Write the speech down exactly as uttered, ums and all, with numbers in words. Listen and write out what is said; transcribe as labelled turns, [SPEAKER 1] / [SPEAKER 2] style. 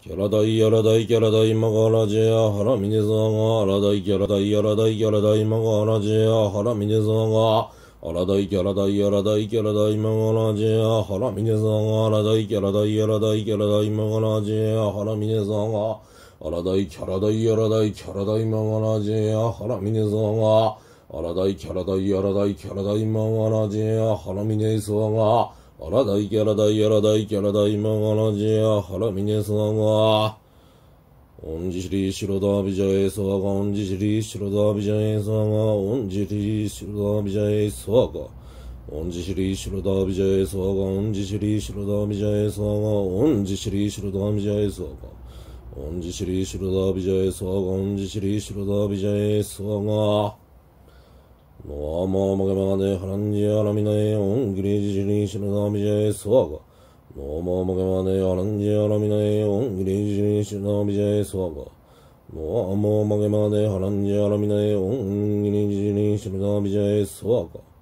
[SPEAKER 1] キャラダイヤラダイキャラダイマガラジェアハラミネザガアラダイキャラダイヤラダイキャラダイマガラジェアハラミネザガアラダイキャラダイヤラダイキャラダイマガラジェアハラミネザガアラダイキャラダイヤラダイキャラダイマガラジェアハラミネザガアラダイキャラダイヤラダイキャラダイマガラジェアハラミネザガアラダイキャラダイヤラダイキャラダイマガラジェアハラミネザガアラダイキャラダイヤラダイキャラダイマガラジェアハラミネザガオンジシリシロダビジャエソワガオンジシリシロダビジャエソワガオンジシリシロダビジャエソワガオンジシリシロダビジャエソワガオンジシリシロダビジャエソワガオンジシリシロダビジャエソワガオンジシリシロダビジャエソワガオンジシリシロダビジャエソワガノアママゲマネハランジアラミナエオンギリジシリシロダビジャエソワガノーマーマゲマネアランジアラミナエオンギリジリシュナビジャエスワガノーマーマゲマネハランジアラミナエオンギリジリシュナビジャエスワガ